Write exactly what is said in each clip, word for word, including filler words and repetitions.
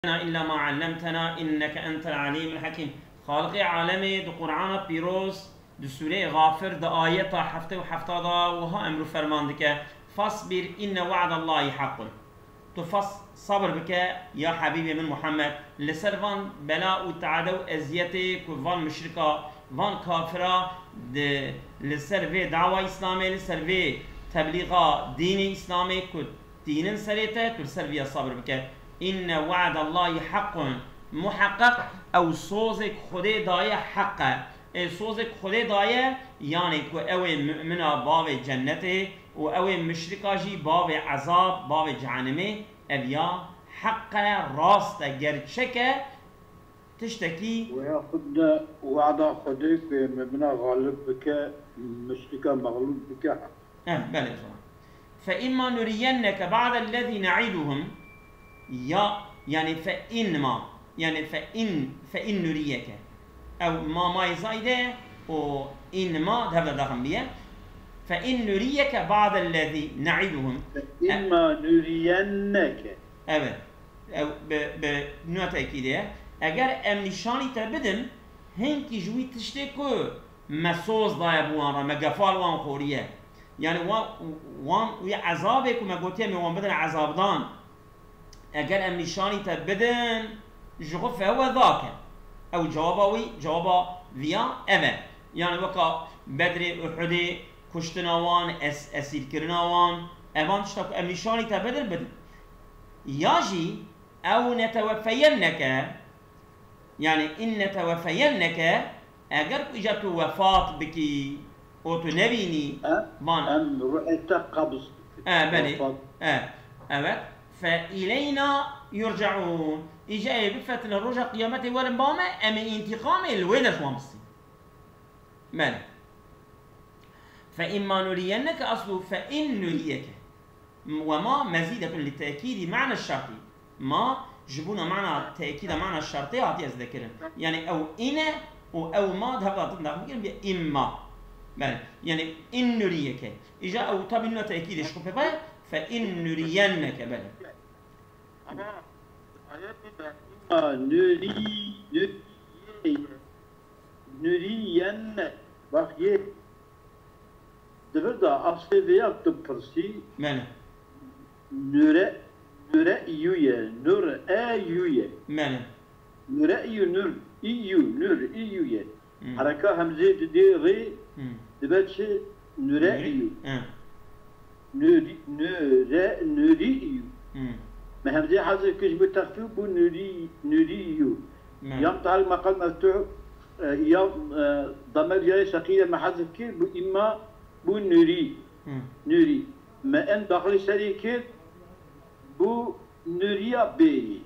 إلا ما علمتنا إنك أنت العليم الحكيم. خالق عالمي دو قرآن بيروس دو سورة غافر دو آيات حفته و حفته دا وها أمر فرمان دك فاصبر إن وعد الله حق. تفص صبر بك يا حبيبي من محمد لسر بلاء و تعدو أزيتك و فان مشركة فان كافرة لسر في دعوة إسلامي لسر في تبليغ دين إسلامي كد دين سريته لسر في صبر بك إن وعد الله حق محقق أو صوزك خدي داية حقه صوزك خدي داية يعني كو أوي مؤمنة باب جنته و أوي مشركة جي باب عذاب باب جهنمه أبيا حق راست گرچه تشتكي وياخذ وعد خديك مؤمنة غالب بك مشركة مغلوب بك حق. اه بلى فإما نرينك بعد الذي نعيدهم يا يعني فإنما يعني فإن فإن نريك أو ما ما زايدة أو إنما هذا داخل بيه فإن نريك بعض الذي نعدهم إما نرينك أبد أو ب ب نوع كده أجر أم نشاني تبدن هنكي جوي تشتكو مسوز ضايع بوان مجفال وان خوريه يعني وان وان وعذابك وما قلتيه من وان بدن عذاب دان اگر ام نشانی تبدن جغف فهو ذاك او جواباوي جوابا ويا اما يعني وقا بدر احد كشتناوان اس اسير كرناوان امان تشتاك ام نشانی تبدن بدن ياجي او نتوفينك يعني ان نتوفينك اگر اجت وفات بكي او تنبيني بان ام رؤيت قبض اه بلي اه اه فإلينا يرجعون إجا بفتن الرجع قيامته والمبامة أم انتقام الويدش وامسي ماذا فإما نرينك أصله فإن نريك وما مزيدة للتأكيد معنى الشرطي ما جبونا معنى تأكيد معنى الشرطي هاتي أذكرن يعني أو إنا أو أو ما هذا تنقل إما ماذا يعني إن نريك إجا أو طب تأكيد إيش كفى فإن نرينك بلى نري نري نرينك بقى دبردا أصلي فيها تبرسي ماذا نور نور إيويا نور أيويا ماذا نور إيو نور إيو نور إيويا حركة همزة دي غي دبرش نور إيو نوري نور نوري إيو ما همزة حذف كش بتخفيف بو نوري نوري إيو يوم تعال مقال مفتوح يوم ضمير جاي ثقيلة ما حذف كي بو إما بو نوري نوري ما أن داخل شريكة بو نوريا بي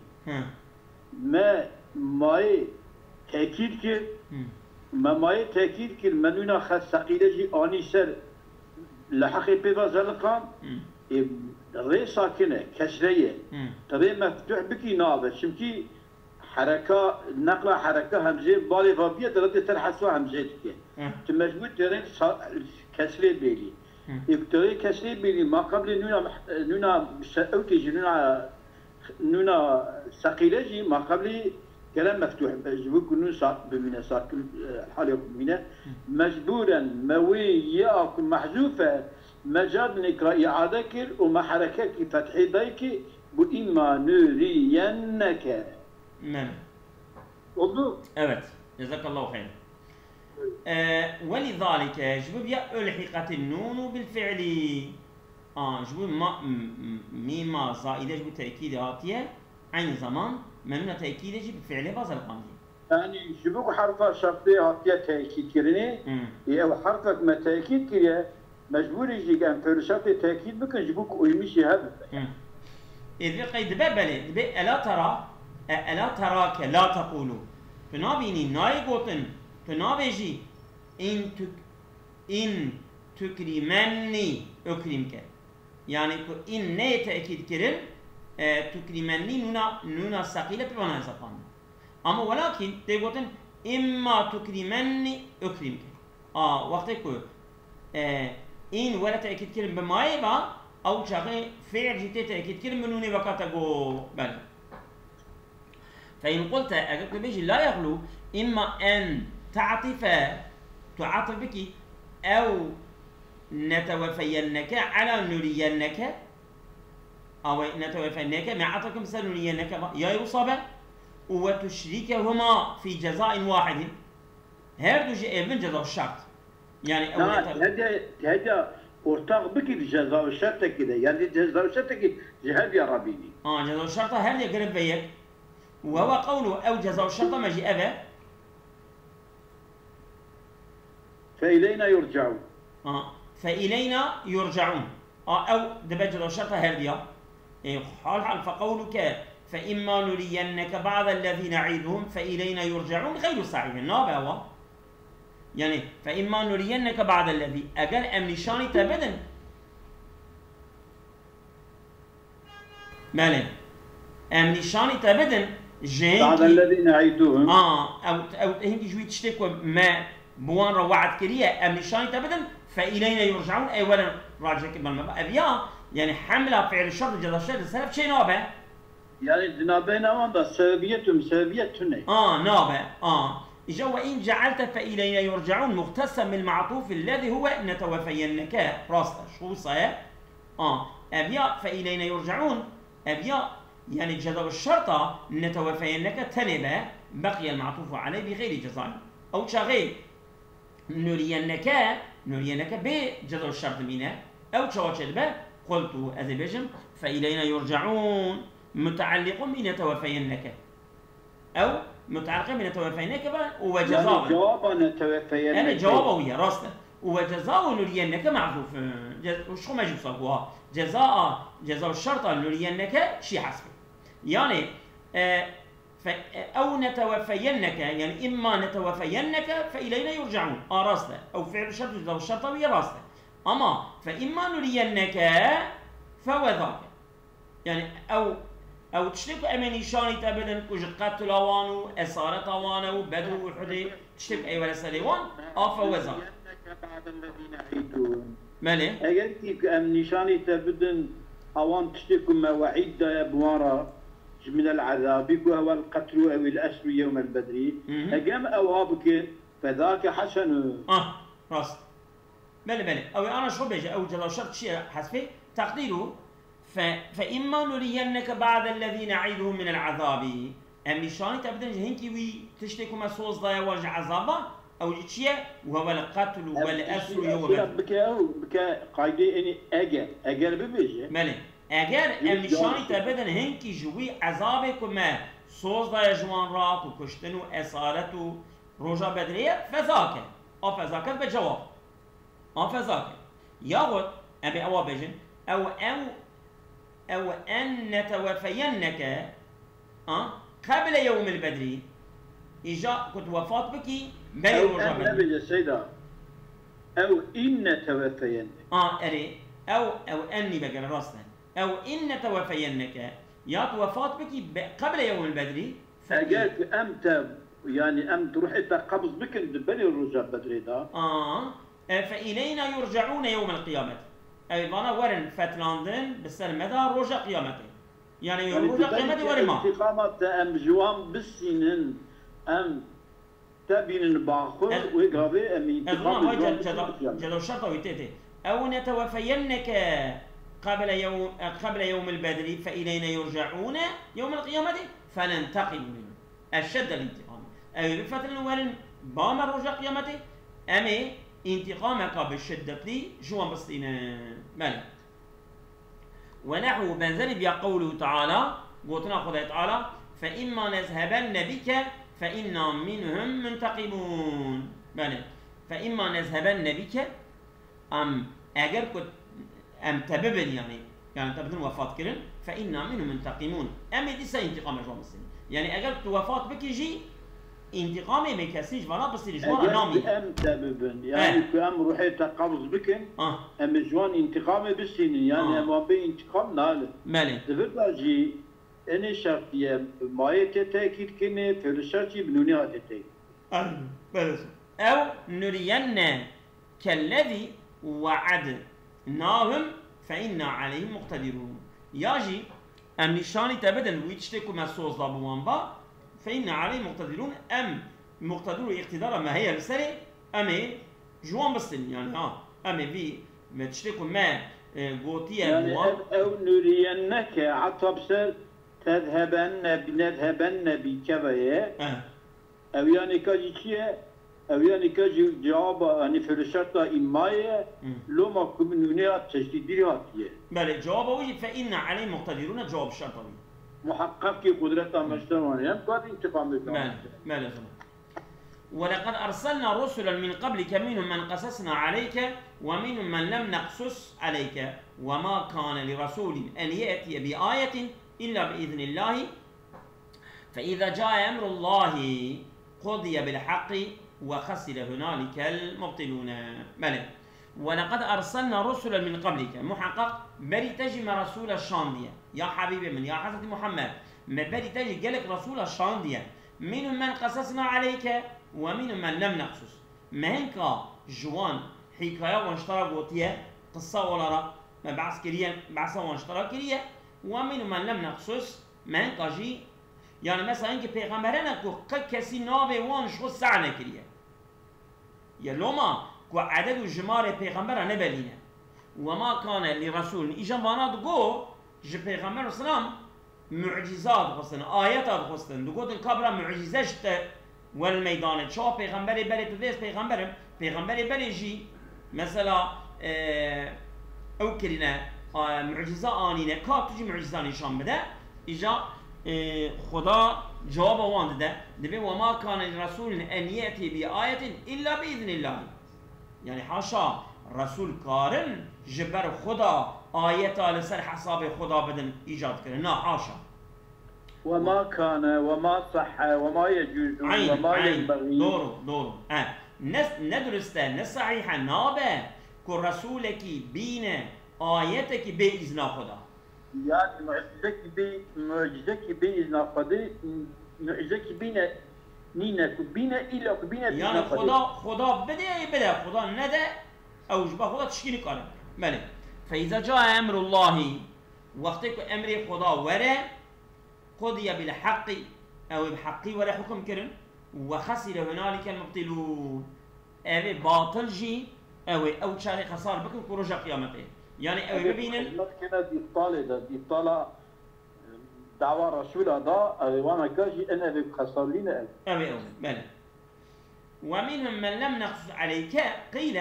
ما ماي تأكيد كي ما ماي تأكيد كي منونا خاص ثقيلة جي آني سر لحقي بيضا زلقان ري ساكنة كسرية ري مفتوح بكي نابة شمكي حركة نقلة حركة همزة بالي فابية درد ترحسوا همزة كي تمجموع ترين كسرية بيلي يبتغي كسرية بيلي ما قبل نونا نونا أوتيجي نونا نونا ثقيلة جي ما قبل كلام مفتوح جبوك نون ساق بمنا ساكن حالي بمنا مجبورا موياك محذوفة مجال نقرأ إعادة كر وما حركة فتحي دايك بو إما نرينك نعم والله أبد جزاك الله خير آه ولذلك جبوب يا ألحقت النون بالفعل آه جبوب ما ميما زائدة جبوب تأكيد هاتية عين زمان ممنوع تأكيد جي بفعله بازل قامدي يعني جبوك حرفة شرطية هاتية تأكيد كرني أو حرفك ما تأكيد كريه مجبور يجي كان في شرط تأكيد بكن جبوك ويمشي هذا إذا قيد ببلة ألا ترى ألا تراك لا تقولوا فنابيني ناي قوتن فنابيجي إن تك إن تكرمني أكرمك يعني إن ني تأكيد كرن تكرمني نونا نونا ثقيلة بوانا زبان أما ولكن تقولن إما تكرمني أكرمك آه وقتك آه إن ولا تأكيد كلمة بماي با أو شغل فعل جيت تأكيد كلمة نوني وقتك بل فإن قلت أجل بيجي لا يغلو إما أن تعطف تعاطف بك أو نتوفينك على نرينك أو نتوفينك مع عطفك مثل نرينك يا يصاب وتشركهما في جزاء واحد هردو جاء من جزاء الشرط يعني أو هذا هذا ortak biki ceza şartı kide yani ceza şartı ki cihad ya rabini. آه جزاء الشرط هل يقرب بيك وهو قوله أو جزاء الشرط ما جاء به فإلينا يرجعون. آه فإلينا يرجعون آه أو دبج جزاء الشرط هرديا إيه حال حال فقولك فإما نرينك بعض الذين نعيدهم فإلينا يرجعون غير صحيح نابع هو يعني فإما نرينك بعد الذي أجل أم نشاني تبدن مالي أم نشاني تبدن جهنكي بعد الذي نعيدهم آه أو أو هنكي جوي تشتكوا ما بوان روعت كريه أم نشاني تبدن فإلينا يرجعون أي ولا راجعك بالمبا أبيا يعني حملة فعل الشر جزاء الشر السلف شيء نابع يعني جنابنا واندا سببيتهم سببيتهم آه نابع آه إجا وإن جعلت فإلينا يرجعون مختصا من المعطوف الذي هو نتوفينك راسته شو صحيح؟ آه أبيا فإلينا يرجعون أبيا يعني جزاء الشرطة نتوفينك تنبه بقي المعطوف عليه بغير جزاء أو شغيل نرينك نرينك بجزاء الشرط منه أو شواشد قلت أذبجم فإلينا يرجعون متعلق بنتوفينك أو متعلق بنتوفينك وجزاء يعني جواب نتوفينك أنا جوابه ويا راسله وجزاء نرينك معروف وشو ما يجوز صواب جزاء جزاء الشرطة نرينك شيء حسبه يعني آه أو نتوفينك يعني إما نتوفينك فإلينا يرجعون آه راسله أو فعل الشرط جزاء الشرطة ويا راسله أما فإما نرينك فهو ذاك يعني أو أو تشتك أمني شاني تبدن كوج قتل وانو أسارة وانو بدو وحدي تشتك أي ولا سليوان آف وزا. بعد الذين عيدون. ماله؟ أجلتك أمني شاني تبدن أوان تشتك ما وعيد بوارا من العذاب وهو القتل أو الأسر يوم البدر. أجم أوابك فذاك حسن. آه راس. ماله ماله أو أنا شو بيجي أو جلو شرط شيء حسبي تقديره فإما نرينك بعد الذي نعيدهم من العذاب أم نشاني تبدن هنكي وي تشتكوا ما صوص ضايا وجه عذابه أو شيء وهو القتل والأسر يوم بك أو بك قاعدة إني أجر أجر ببيجي ماله أجر أم نشاني تبدن هنكي جوي عذابك ما صوص ضايا جوان رات وكشتن وأسارة رجا بدرية فذاك أو فذاك بجواب أو فذاك ياخد أبي أو بيجن أو أو أو أن نتوفينك أه قبل يوم البدر إجا كنت وفاة بك بين رجع بدري السيدة أو إن نتوفينك آه أري أو أو أني بقى راسنا أو إن نتوفينك يا توفاة بك قبل يوم البدر أجاك أمتى يعني أم تروح أنت قبض بك بني الرجع بدري ده آه فإلينا يرجعون يوم القيامة أي فانا ورن فتلاندن بالسلمة روجا قيامته يعني روجا قيامته ورن ما استقامة أم جوام بالسنين أم تبين باخر ويقابي أم انتقام جوام جدو الشرطة ويتيتي أو نتوفينك قبل يوم قبل يوم البدر فإلينا يرجعون يوم القيامة فننتقم منه الشد الانتقام أي بفترة ورن بام روجا قيامته أمي انتقامك بالشدة لي جوان بسطينا مالي ونحو بنزل بيا قوله تعالى قلتنا خدا تعالى فإما نذهبن بك فإنا منهم منتقمون مالي فإما نذهبن بك أم أجر كنت أم تببن يعني يعني تبدون وفاة كرن فإنا منهم منتقمون أم دي سينتقام جوان بسطينا يعني أجر كنت وفاة بك يجي انتقامي ما كاسيش ولا بس الجوان نامي ام تببن يعني اه. ام روحي تقبض بكن اه ام جوان انتقامي بالسنين يعني ام آه. بي انتقام نال مالي دفرجي اني شرطيه ما يتاكيد كني في الشرطي بنوني هاتي اه بس او نرينا كالذي وعدناهم فإنا عليهم مقتدرون ياجي ام نشاني تبدن ويتشتكوا ما صوص ضابوان با فإن عليه مقتدرون أم مقتدر اقتدار ما هي بسري أم جوان بسن يعني ها أم في ما تشتكوا ما قوتية يعني أو نرينك عطب سر تذهبن بنذهبن بكباية أه. أو يعني كاجي شيء أو يعني كاجي جواب يعني فرشتة إماية لو ما كم نونيا تشديدياتية. بله جواب وجه فإن عليه مقتدرون جواب شرطي. محقق في قدرة مجتمعنا هم قادر انتقام بله بله ولقد أرسلنا رسلا من قبلك منهم من قصصنا عليك ومنهم من لم نقصص عليك وما كان لرسول أن يأتي بآية إلا بإذن الله فإذا جاء أمر الله قضي بالحق وخسر هنالك المبطلون. بله ولقد أرسلنا رسلا من قبلك محقق بري تجي رسول الشاندية يا حبيبي من يا حضرة محمد ما بري تجي قالك رسول الشاندية منهم من قصصنا عليك ومنهم من لم نقصص ما هنك جوان حكاية وانشترى قوتية قصة ولا را ما بعث كريا بعث وانشترى كريا ومنهم من لم نقصص ما هنك جي يعني مثلا انك پیغمبران کو کسی ناوه وان شو سعنه كريا يا لوما کو عدد و جمار پیغمبر نبلینه وما كان لرسول اجا وانا دگو ج پیغمبر اسلام معجزات خستن آیات خستن دگو دن کبرا معجزه شت والميدان شو پیغمبر بله تو دیس پیغمبر پیغمبر بله جی مثلا او کرینه معجزه آنینه که تجی معجزه نشان بده اجا خدا جواب وان ده دبي وما كان للرسول ان ياتي بآية الا باذن الله يعني حاشا رسول كارن جبر خدا آيات على سر حساب خدا بدن ايجاد كرن نا حاشا وما كان وما صح وما يجوز عين وما عين ينبغي دورو دورو اه نس ندرسته نصحيح نابه كو رسولك بين آياتك بإذن خدا يعني معجزك بي معجزك بإذن خدا معجزك بينا نينا كبينا إلا كبينا يعني خدا خدا بده بده خدا نده أو جبا خدا تشكيل كاره بله فإذا جاء أمر الله وقتك أمر خدا وره قضي بالحق أو بحق وره حكم كرن وخسر هنالك المبطلون أو باطل جي أو أو شاري خسار بكم كروجا قيامته يعني أو ببينن كنا دي طالع ده دي طالع دعوة رسول هذا وانا كاجي انا بخسر لنا أو أو بله ومنهم من لم نقص عليك قيل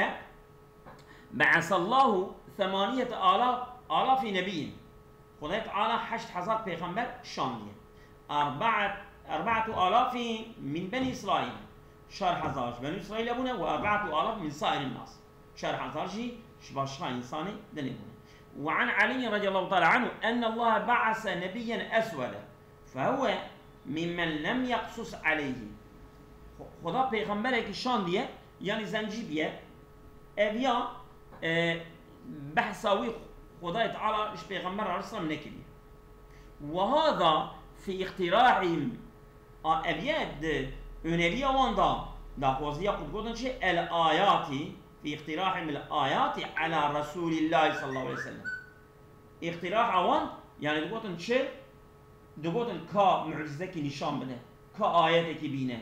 بعث الله ثمانية آلاف آلاف نبي خدای تعالى حشت حزار پیغمبر شاندية أربعة أربعة آلاف من بني إسرائيل شهر حزار بني إسرائيل أبونا وأربعة آلاف من سائر الناس شهر حزار جي شباشخا إنساني دنيبونا. وعن علي رضي الله تعالى عنه أن الله بعث نبيا أسودا فهو ممن لم يقصص عليه خدا پیغمبرك شاندية يعني زنجيبية أبيا أه بحثاوي خدا تعالى إيش پیغمبر أرسل نكري وهذا في اختراعهم أبياد أنبيا واندا دا قوزيا قد قلنا شيء الآيات في اختراعهم الآيات على رسول الله صلى الله عليه وسلم اختراع وان يعني دقوتن شيء دقوتن كا معجزك نشان بده كآياتك بينه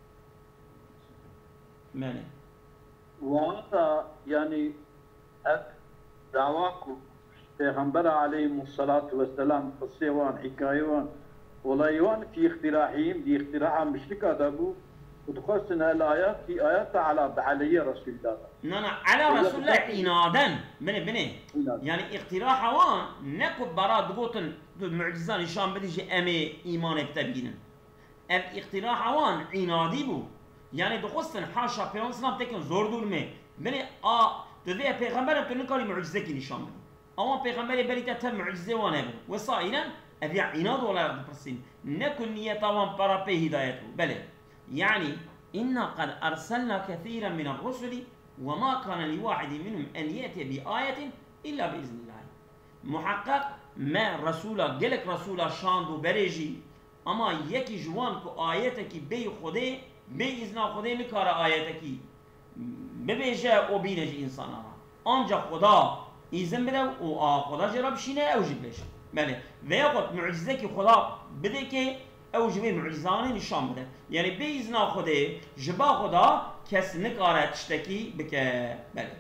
ماله وهذا يعني دعواكم پیغمبر عليه الصلاة والسلام قصيوان حكايوان ولايوان في اختراعهم دي اختراع مشركة دابو ودخلنا الآيات في آيات على علي رسول الله نعم على رسول الله عنادا بني بني يعني اختراع وان نكب برا دقوتن معجزة نشان بديجي أمي إيمان بتبينا ام اختراع وان عنادي بو يعني دخلنا حاشا بيان سلام تكن زور دور مي بني آ تذي پیغمبر تو نکاری معجزه کی نشان بده اما پیغمبر بری تا معجزه وانه بود وسائلا ابي عناد ولا يرضى نكن نية وان برا به هدايته بله يعني إنا قد أرسلنا كثيرا من الرسل وما كان لواحد منهم أن يأتي بآية إلا بإذن الله محقق ما رسولا قلك رسولا شاندو بريجي أما يكي جوان كو آياتك بي خده بي إذن خده نكار آياتك ببيجا و بينجي إنسانا أنجا خدا إذن بده و خدا جرا بشينه أو جبلش بله ويقود معجزة كي خدا بده كي او جبه معجزانه نشان بده يعني باذن خدا جبا خدا کس نکاره تشتکی بکه بله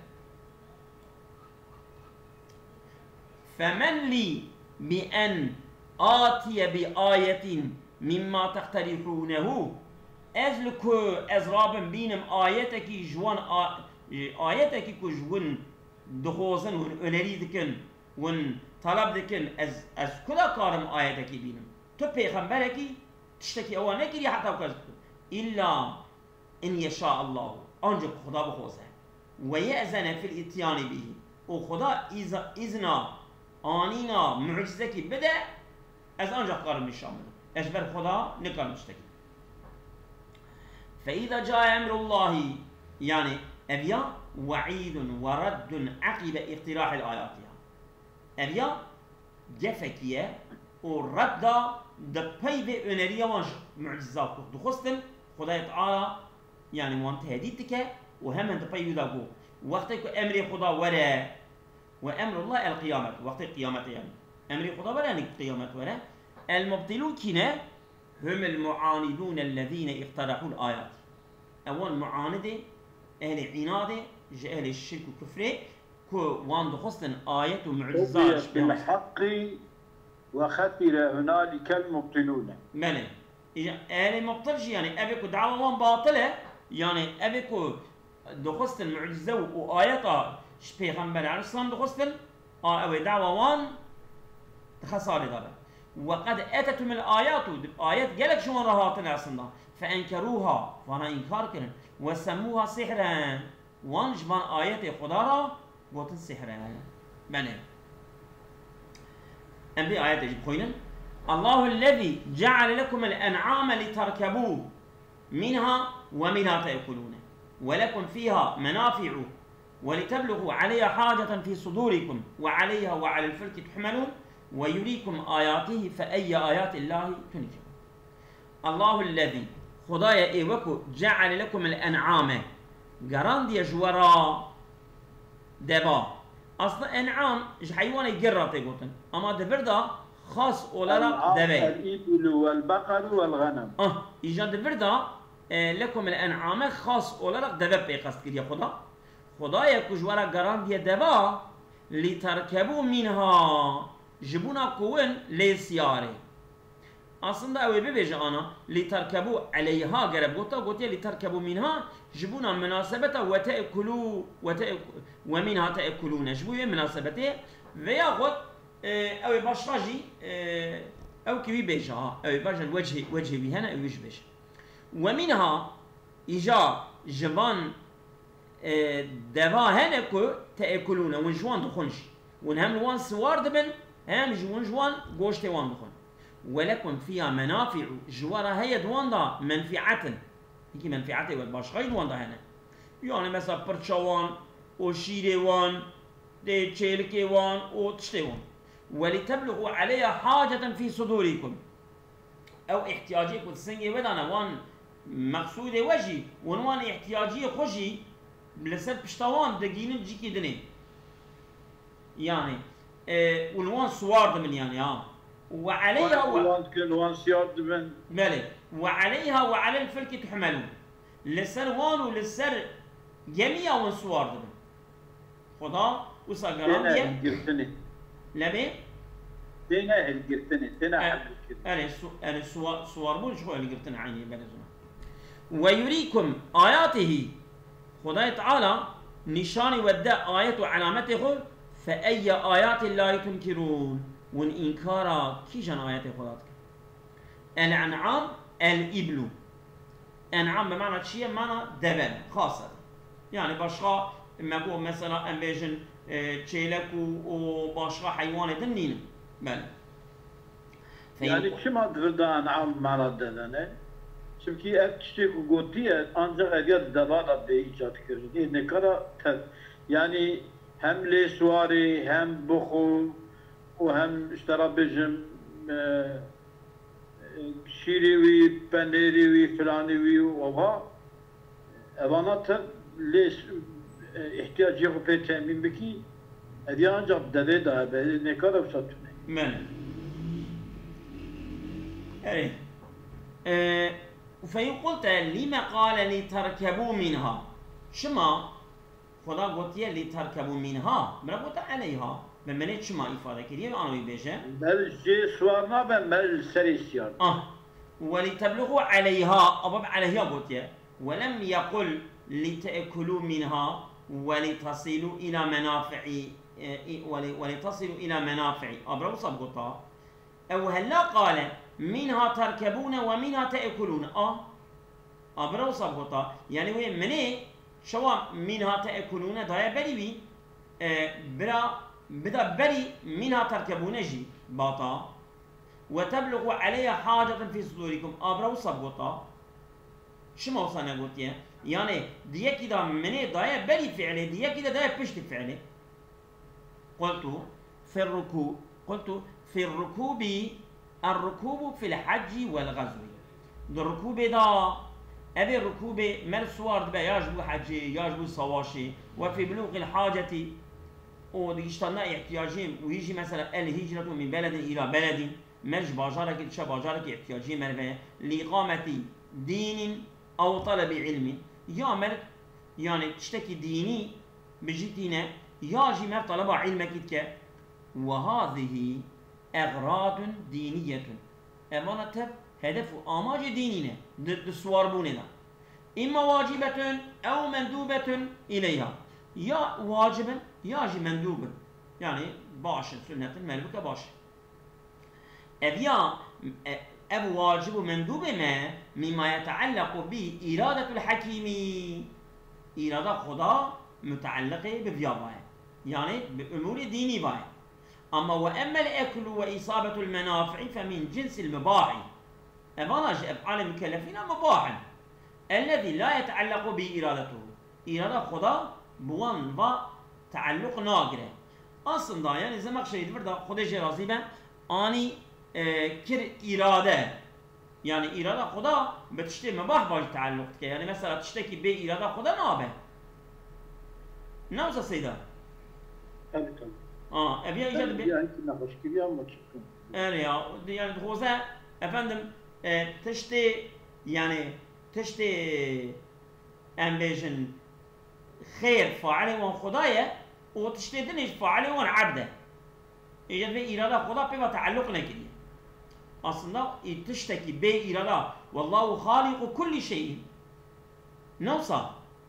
فمن لي بأن آتي بآية مما تقترحونه از لکو از رابم بینم آیتکی جوان آیتکی که جوان دخوزن ون öneri دکن ون طلب دکن از از کلا کارم آیتکی بینم تو پیغمبرکی تشتکی اوه نکری حتی وکز إلا إن يشاء الله أنجب خدا بخوزه ويأذن في الاتيان به وخدا إذا إذنا آنينا معجزة بدأ از أنجب قارن نشان بده أجبر خدا نكر مشتكي فإذا جاء أمر الله يعني أبيا وعيد ورد عقب اقتراح الآيات أبيا جفكية ورد دبي بأنريا وانج معجزات دخستن خدا تعالى يعني وان تهديدك وهم انت بيو داغو وقت امر خدا ورا وامر الله القيامه وقت القيامه يعني امر خدا ورا يعني القيامه ورا المبطلون كنا هم المعاندون الذين اقترحوا الايات اول معانده اهل عناد اهل الشرك والكفر كو وان دخستن ايات ومعجزات بالحق وخسر هنالك المبطلون مالي يعني مبطلش يعني أبيكو دعوة باطلة يعني أبيكو دخستن معجزة وآيات پیغمبر عليه السلام دخستن أو دعوة وان خسارة داره وقد أتتهم الآيات آيات قالك شو رهاتن أصلا فأنكروها فانا إنكار كرن وسموها سحرا وان جبان آيات خدا را قوتن سحرا بني أم بي آيات يجب خوينن الله الذي جعل لكم الأنعام لتركبوه منها ومنها تأكلون ولكم فيها منافع ولتبلغوا عليها حاجة في صدوركم وعليها وعلى الفلك تحملون ويريكم آياته فأي آيات الله تنكرون الله الذي خدايا إيوكو جعل لكم الأنعام قران دي جورا دبا أصلا أنعام حيوان يقرر تيقوتن أما دبردا خاص أولارا دبي الإبل والبقر والغنم اه إيجاد دبردا اه لكم الأنعام خاص أولارا دبي بيقصد كريا خدا خدايا كجوارا قران دي دبا لتركبوا منها جبونا كون لسيارة أصلا أوي ببيجا أنا لتركبوا عليها قربوتا قلت لتركبوا منها جبونا مناسبة وتأكلوا وتأكل ومنها تأكلون جبوا مناسبته وياخذ أوي باشراجي أو كبي بيجا أوي باجا الوجه وجه بهنا أو وجه بيجا ومنها إجا جبان دوا هنكو تأكلون ونجوان دخونش ونهم وان سوار دبن هم جوان جوان قوشت وان دخون ولكم فيها منافع جوارا هي دوان دا منفعة هيك منفعة والباشغاي دوان دا هنا يعني مثلا برشوان او شيريوان دي تشيلكيوان او تشتيوان ولتبلغوا عليها حاجة في صدوركم او احتياجيكم تسنجي ودانا وان مقصود وجي ونوان احتياجي خوشي لسر بشتوان دقينن جيكي دني يعني اه والوان سوار من يعني ها وعليها و... وان سيار دبن مالي وعليها وعلى الفلك تحملون لسر وان ولسر جميع وان سوار دبن خدا وساقران دي لبي تينا هالقرتني تينا أنا أنا سوار سوار بول شو اللي قرتنا عيني بلزنا ويريكم آياته خدا تعالى نشان وداء آيات وعلامته فأي آيات الله تنكرون وان إنكارا كيجان آيات خداتك الأنعام الإبل أنعام بمعنى شيء معنى دبل خاصة يعني باشقا ما مثلا أمبيجن تشيلكو وباشقا حيوان دنين بل يعني كما تغدا أنعام معنى دبل çünkü ev çiçek gotiye ancak eğer devada be icat kırdı ne kadar yani hem lesuari hem buhu o hem işte rabbicim şirivi penerivi filanivi ova evana ta les ihtiyacı yok pe temin beki eğer ancak deve da be ne kadar satın men evet أه فإن قلت لما قال لتركبوا منها شما خدا قلت لتركبوا منها مرا قلت عليها بمعنى شما إفادة كريه أنا بيجه بل جي سوار ما بل سريسيان آه ولتبلغوا عليها أباب عليها قلت ولم يقل لتأكلوا منها ولتصلوا إلى منافع ولتصلوا إلى منافع أبرو صبغطا أو هلا قال منها تركبون ومنها تأكلون أه أبرو صبغطا يعني وين مني شوا منها تأكلون دايا بري بي أه برا بدا بري منها تركبون جي باطا وتبلغ عليها حاجة في صدوركم أبرو صبغطا شما وصلنا قلت يعني ديا كده مني دايا بري فعله ديا كده دايا بشت فعله قلت في الركوب قلت في الركوب الركوب في الحج والغزو الركوب دا أبي الركوب مال سوار دبا يجبو حجي يجبو صواشي وفي بلوغ الحاجة وديشتنا احتياجين ويجي مثلا الهجرة من بلد إلى بلد مرج باجارك تشا باجارك احتياجين مرفه لإقامة دين أو طلب علم يا مر يعني تشتكي ديني بجيتنا يا جي مر طلب علمك كده وهذه أغراض دينية أمانة تب هدف آماج ديننا دسوار بوننا إما واجبة أو مندوبة إليها يا واجبا يا جي مندوبا يعني باش سنة الملبكة باش أبيا أب واجب مندوب ما مما يتعلق بإرادة الحكيم إرادة خدا متعلقة بفيابايا يعني بأمور ديني بايا أما وأما الأكل وإصابة المنافع فمن جنس المباح أباناج أفعال المكلفين مباحا الذي لا يتعلق بإرادته إرادة خدا بوان و تعلق ناقرة أصلا يعني زمق شريد فردا خدا جرازي با آني اه كر إرادة يعني إرادة خدا بتشتي مباح باج تعلق كي يعني مثلا تشتكي بي إرادة خدا نابه نوزا سيدا tabii tabii. اه ابي ايجاد بي Yani nahoş gibi ama çıktım. يعني يعني خوزا efendim e, تشتي يعني تشتي امبيجن خير فاعله وان خدايا وتشتي دنيش فاعله وان عبده ايجاد بي اراده خدا بما تعلق نكدي اصلا تشتكي بي اراده والله خالق كل شيء نوصل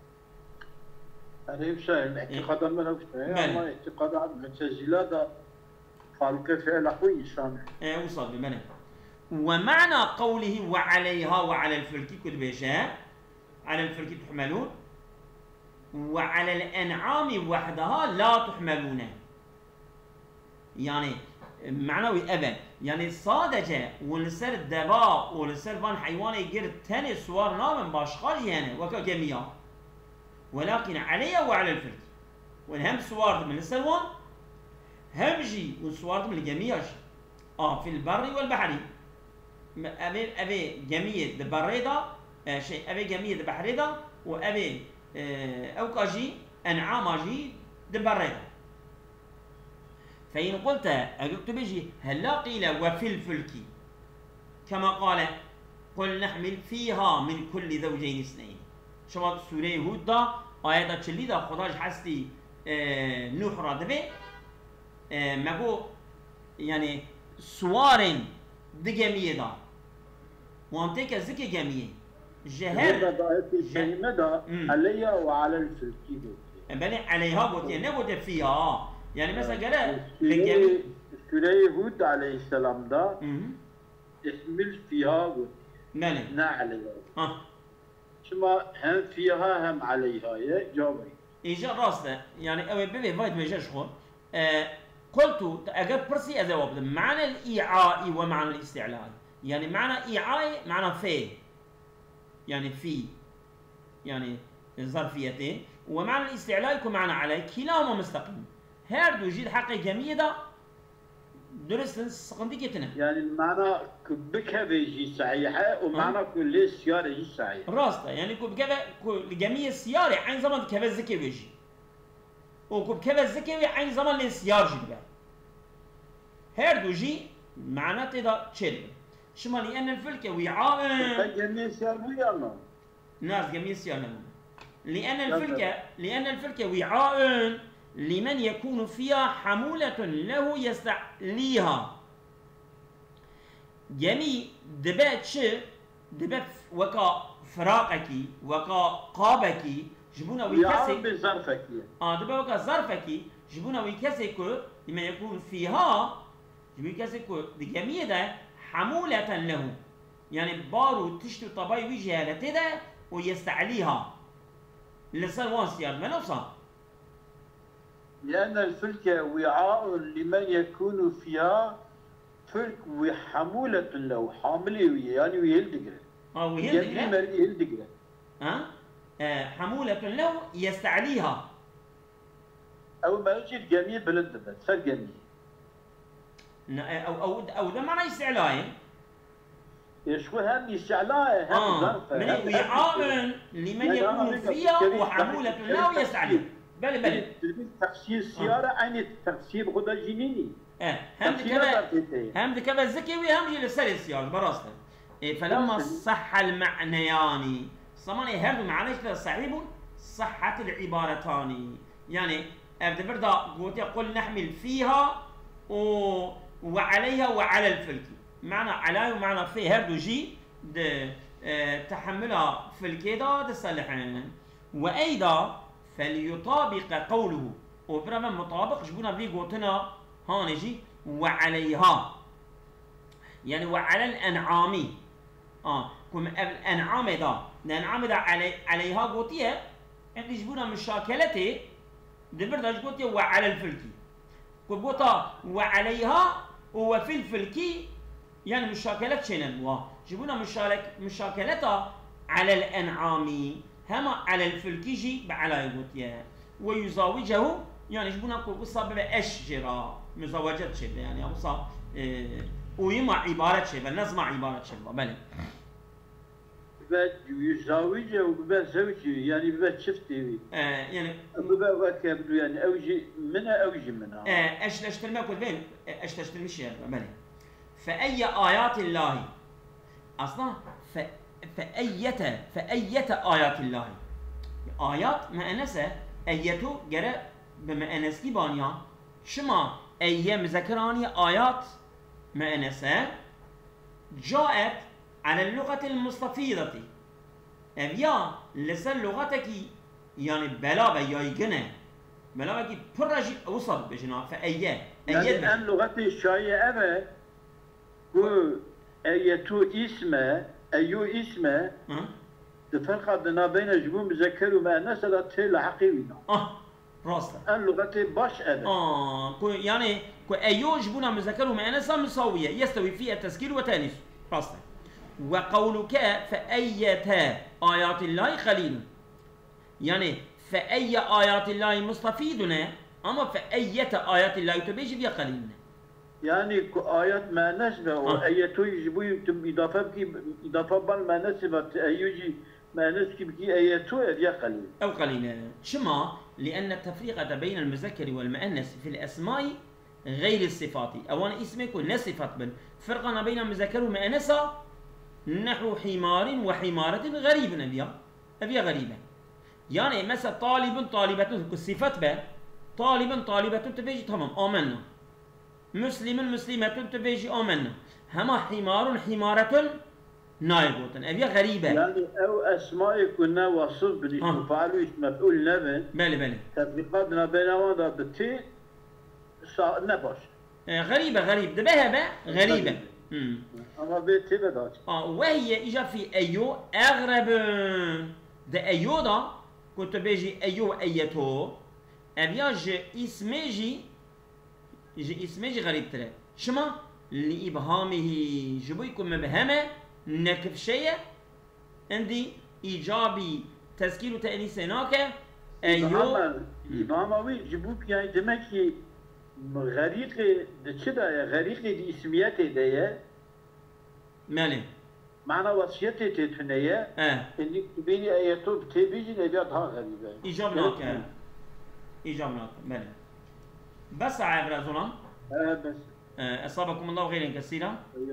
Yani hep sayın, itikadan ben hep sayın ama itikadan mütezile de farkı fiil aklı insan. ايه وصل بمعنى ومعنى قوله وعليها وعلى الفلك كنت بيشاء على الفلك تحملون وعلى الأنعام وحدها لا تحملون يعني معنوي أبد يعني صادجة ونسر الدباء ونسر فان حيوان يجر تاني سوار نامن باشخار يعني وكا جميع ولكن عليها وعلى الفلك والهم سوار من السلوان همجي وسوار من الجميع اه في البر والبحر أبي أبي جميع البريدة آه شيء أبي جميع البحريدة وأبي آه أو كاجي أنعام جي البريدة فإن قلت أقلت بيجي هلا قيل وفي الفلك كما قال قل نحمل فيها من كل زوجين اثنين شباب سورة هود دا آيات تشلي دا خداش حستي آه نوح رادبه آه مگو يعني سوارن دي جميع دا وانتك زكي جميع جهر Burada da hep kelime de aleyya ve alel fülki diyor. بني عليها قلت يعني قلت فيها يعني مثلا قال Süre-i Hud aleyhisselam'da ismil fiha قلت. مالي Ne aleyha. ها Şimdi hem fiha hem aleyha'ya cevap verin. إيجا راسته يعني أو بيبي فايد ميجا شغل آه قلت أجاب برسي أجاوب معنى الإيعاء ومعنى الاستعلاء يعني معنى إيعاء معنى في يعني في يعني ظرفيتين ومعنى الاستعلاء يكون معنى عليه كلاهما مستقيم هردو جيد حقي جميع ده درست سقندي كتنا يعني المعنى بكها بيجي صحيحة ومعنى كل السيارة يجي صحيح راسته يعني كوب كذا جميع السيارة عين زمان كذا الذكي بيجي وكوب كذا الذكي عين زمان للسيارة جي بقى هردو جي معناته ده تشيل شما لأن الفلك وعاء جميع سيارة الله ناس جميع سيارة لأن الفلك لأن الفلك وعاء لمن يكون فيها حمولة له يستعليها جميع دبات ش دبات وكا فراقك وكا قابك جبونا ويكسي بظرفك اه دبا وكا ظرفك جبونا ويكسي كو لمن يكون فيها ويكسي كو بجميع ده حمولة له يعني بارو تشتو طباي وجهة لتدا ويستعليها لسان واسيار ما نوصل لأن الفلك وعاء لمن يكون فيها فلك وحمولة له حامله يعني ويلدقره اه ويلدقره يلدقره ها آه حمولة له يستعليها أو ما يجي جميع بلد بس صار جميع أو أو أو ده معنى استعلاء شو هم استعلاء هم آه ظرف من وعاء لمن يكون فيها وحمولة له يستعليها بله بله تفسير السيارة عين تفسير غدا جنيني اه هم كذا هم كذا ذكي وهم يلسل السيارة براسته إيه فلما صح المعنيان صماني هردو معناش صحيح صحة العبارتان يعني أبدا بردا قلت قل نحمل فيها و... وعليها وعلى الفلك معنى على ومعنى في هردو جي ده اه تحملها في الكيدا ده صالحين وأيضا فليطابق قوله وبرما مطابق جبنا في قوتنا هانجي وعليها يعني وعلى الأنعام اه كم الأنعام دا الأنعام دا علي عليها قوتيه يعني جبنا مشاكلته دبردا قوتيه وعلى الفلك كبوتا وعليها وفي الفلك يعني مشاكلات شنو جبنا مشارك مشاكلتها على الأنعام هما على الفلكيجي بعلى قوتيه ويزاوجه يعني جبنا قصة بأشجرة مزوجات شبه يعني قصة إيه ويما عبارة شبه نظمة عبارة شبه بله يزاوجه وبقى زوجي يعني بقى شفتي آه يعني بقى وكابلو يعني أوجي منها أوجي منها آه أش تشتري ما كنت بين أش تشتري مش يعني بله فأي آيات الله أصلا ف فأية فأية آيات الله آيات مأنسة أيتو جرى بمأنسكي بانيا شما أي مذكراني آيات مأنسة جاءت على اللغة المستفيضة أبيا لسان لغتك يعني بلاغة يا يجنى بلاغة برجي أوصل بجنا فأية أية يعني أن لغتي الشاية أبا هو أيتو اسمه أيو اسمه الفرق بين بين جبون مذكر ومؤنث لا تل حقيقينا اه راسته ان لغتي باش ابدا اه يعني ايو جبونا مذكر ومؤنث مساويه يستوي فيها التذكير والتانيث راسته وقولك فأية آيات الله قليل يعني فأي آيات الله مستفيدنا اما فأية آيات الله تبيجي فيها قليل يعني آيات ما نسبة وآياتو يجبو يتم إضافة بكي إضافة بال ما نسبة أيوجي ما نسبة بكي آياتو يا قليل أو قليلا شما لأن التفريق بين المذكر والمؤنث في الأسماء غير الصفات أولا اسمك والنصفات بل فرقنا بين المذكر والمؤنث نحو حمار وحمارة غريب أبيا أبيا غريبة يعني مثلا طالب طالبة الصفات بل طالب طالبة تبيجي تمام آمنا مسلم مسلمة تبيجي آمنا هما حمار حمارة نايبوتن أبيا غريبة يعني أو أسماء كنا وصف بديش آه. مفعل ويش مفعول نبن بله بله تطبيقاتنا بينما بتي نباش آه غريبة غريب ده بها بقى غريبة امم أما بيتي بداش اه وهي إجا في أيو أغرب ده أيو ده كنت بيجي أيو أيتو أبيا جي اسميجي جي اسميجي غريب ترى شما لإبهامه جبويكم مبهمة نكف شيء عندي إيجابي تذكير وتأنيث هناك أيو إبهامه جبوك يعني دمكي غريق ده كده غريق دي اسمياته ده ماله معنى وصيته تتنية اه انك تبيني اياتو بتبيجي نبياتها غريبة إيجاب ناك إيجاب ناك ماله بس عبر ظلام اه بس أصابكم الله خيرا كثيرا